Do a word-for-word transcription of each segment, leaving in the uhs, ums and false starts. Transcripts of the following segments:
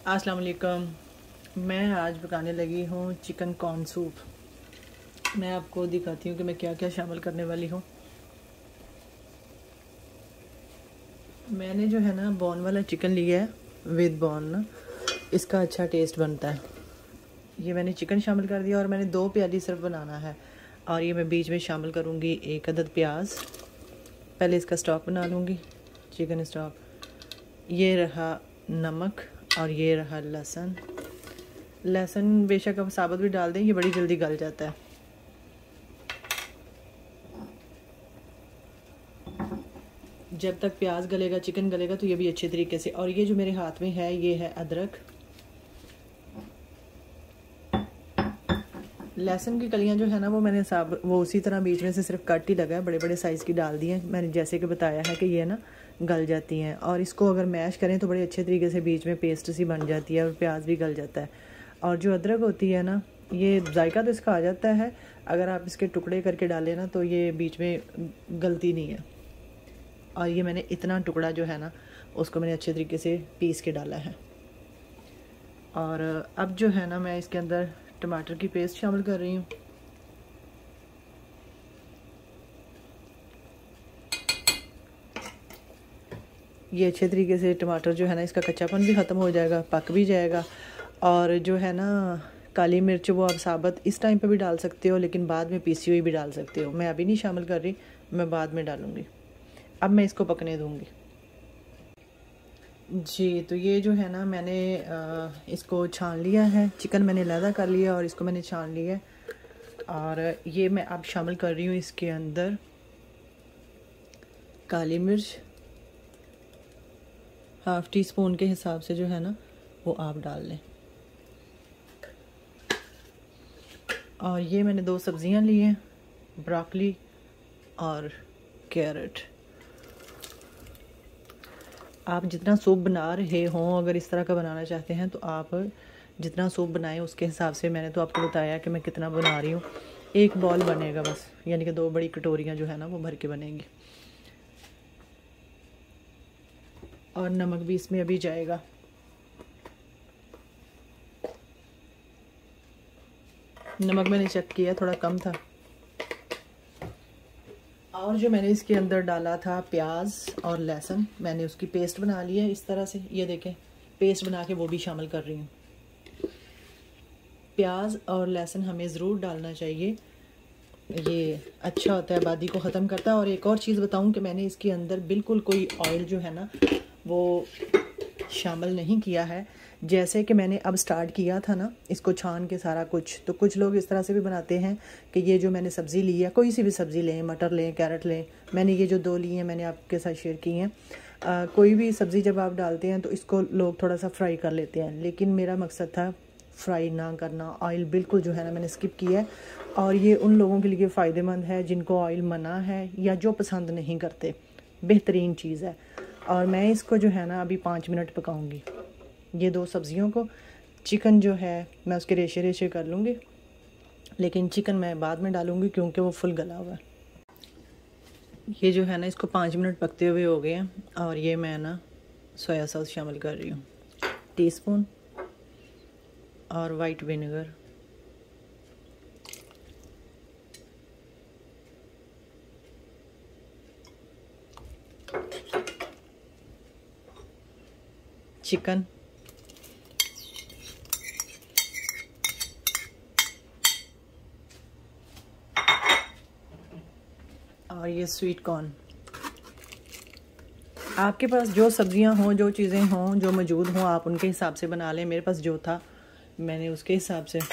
अस्सलाम वालेकुम। मैं आज पकाने लगी हूँ चिकन कॉर्न सूप। मैं आपको दिखाती हूँ कि मैं क्या क्या शामिल करने वाली हूँ। मैंने जो है ना बोन वाला चिकन लिया है विद बोन ना, इसका अच्छा टेस्ट बनता है। ये मैंने चिकन शामिल कर दिया और मैंने दो प्याली सिर्फ बनाना है। और ये मैं बीच में शामिल करूँगी एक अदद प्याज। पहले इसका स्टॉक बना लूँगी, चिकन स्टॉक। ये रहा नमक और ये रहा लहसुन। लहसुन बेशक आप साबुत भी डाल दें, ये बड़ी जल्दी गल जाता है। जब तक प्याज गलेगा चिकन गलेगा तो ये भी अच्छे तरीके से। और ये जो मेरे हाथ में है ये है अदरक। लहसुन की कलियां जो है ना वो मैंने साब वो उसी तरह बीच में से सिर्फ कट ही लगा है, बड़े बड़े साइज़ की डाल दी हैं मैंने, जैसे कि बताया है कि ये ना गल जाती हैं। और इसको अगर मैश करें तो बड़े अच्छे तरीके से बीच में पेस्ट सी बन जाती है और प्याज भी गल जाता है। और जो अदरक होती है ना, ये जायका तो इसका आ जाता है, अगर आप इसके टुकड़े करके डालें ना तो ये बीच में गलती नहीं है। और ये मैंने इतना टुकड़ा जो है ना उसको मैंने अच्छे तरीके से पीस के डाला है। और अब जो है ना मैं इसके अंदर टमाटर की पेस्ट शामिल कर रही हूँ। ये अच्छे तरीके से टमाटर जो है ना इसका कच्चापन भी ख़त्म हो जाएगा, पक भी जाएगा। और जो है ना काली मिर्च वो आप साबुत इस टाइम पे भी डाल सकते हो, लेकिन बाद में पीसी हुई भी डाल सकते हो। मैं अभी नहीं शामिल कर रही, मैं बाद में डालूँगी। अब मैं इसको पकने दूँगी जी। तो ये जो है ना मैंने आ, इसको छान लिया है, चिकन मैंने अलहदा कर लिया और इसको मैंने छान लिया है। और ये मैं अब शामिल कर रही हूँ इसके अंदर काली मिर्च, हाफ़ टी स्पून के हिसाब से जो है ना वो आप डाल लें। और ये मैंने दो सब्जियां ली हैं, ब्रोकली और कैरेट। आप जितना सूप बना रहे हों, अगर इस तरह का बनाना चाहते हैं तो आप जितना सूप बनाएं उसके हिसाब से। मैंने तो आपको बताया कि मैं कितना बना रही हूँ। एक बॉल बनेगा बस, यानी कि दो बड़ी कटोरियाँ जो है ना वो भर के बनेंगी। और नमक भी इसमें अभी जाएगा। नमक मैंने चेक किया थोड़ा कम था। और जो मैंने इसके अंदर डाला था प्याज और लहसुन, मैंने उसकी पेस्ट बना ली है इस तरह से। ये देखें पेस्ट बना के वो भी शामिल कर रही हूँ। प्याज और लहसुन हमें ज़रूर डालना चाहिए, ये अच्छा होता है, आबादी को ख़त्म करता है। और एक और चीज़ बताऊँ कि मैंने इसके अंदर बिल्कुल कोई ऑयल जो है ना वो शामिल नहीं किया है। जैसे कि मैंने अब स्टार्ट किया था ना इसको छान के सारा कुछ, तो कुछ लोग इस तरह से भी बनाते हैं कि ये जो मैंने सब्ज़ी ली है, कोई सी भी सब्ज़ी लें, मटर लें, कैरेट लें, मैंने ये जो दो ली हैं मैंने आपके साथ शेयर की हैं। आ, कोई भी सब्ज़ी जब आप डालते हैं तो इसको लोग थोड़ा सा फ्राई कर लेते हैं, लेकिन मेरा मकसद था फ्राई ना करना। ऑयल बिल्कुल जो है ना मैंने स्किप किया है। और ये उन लोगों के लिए फ़ायदेमंद है जिनको ऑयल मना है या जो पसंद नहीं करते, बेहतरीन चीज़ है। और मैं इसको जो है ना अभी पाँच मिनट पकाऊंगी, ये दो सब्ज़ियों को। चिकन जो है मैं उसके रेशे रेशे कर लूँगी, लेकिन चिकन मैं बाद में डालूँगी क्योंकि वो फुल गला हुआ है। ये जो है ना इसको पाँच मिनट पकते हुए हो गए हैं। और ये मैं ना सोया सॉस शामिल कर रही हूँ, टीस्पून। और वाइट विनेगर, चिकन, और ये स्वीट कॉर्न। आपके पास जो सब्जियां हों, जो चीज़ें हों, जो मौजूद हों, आप उनके हिसाब से बना लें। मेरे पास जो था मैंने उसके हिसाब से।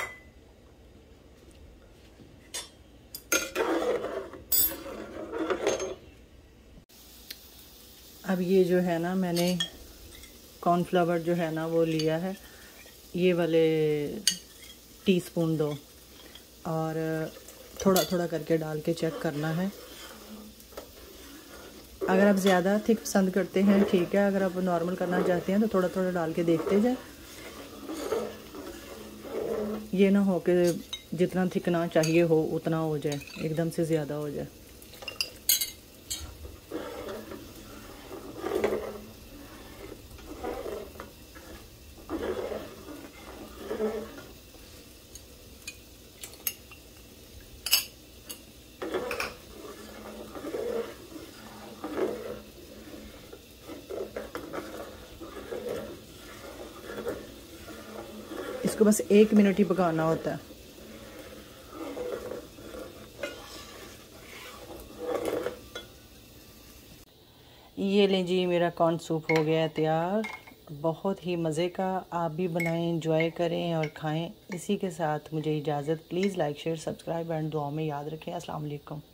अब ये जो है ना मैंने कॉर्नफ्लावर जो है ना वो लिया है, ये वाले टीस्पून दो। और थोड़ा थोड़ा करके डाल के चेक करना है। अगर आप ज़्यादा थिक पसंद करते हैं ठीक है, अगर आप नॉर्मल करना चाहते हैं तो थोड़ा थोड़ा डाल के देखते जाए। ये ना हो कि जितना थिक ना चाहिए हो उतना हो जाए, एकदम से ज़्यादा हो जाए। इसको बस एक मिनट ही पकाना होता है। ये लें जी, मेरा कॉर्न सूप हो गया है तैयार, बहुत ही मज़े का। आप भी बनाएं, एंजॉय करें और खाएं। इसी के साथ मुझे इजाज़त। Please like share subscribe and दुआ में याद रखें। अस्सलाम वालेकुम।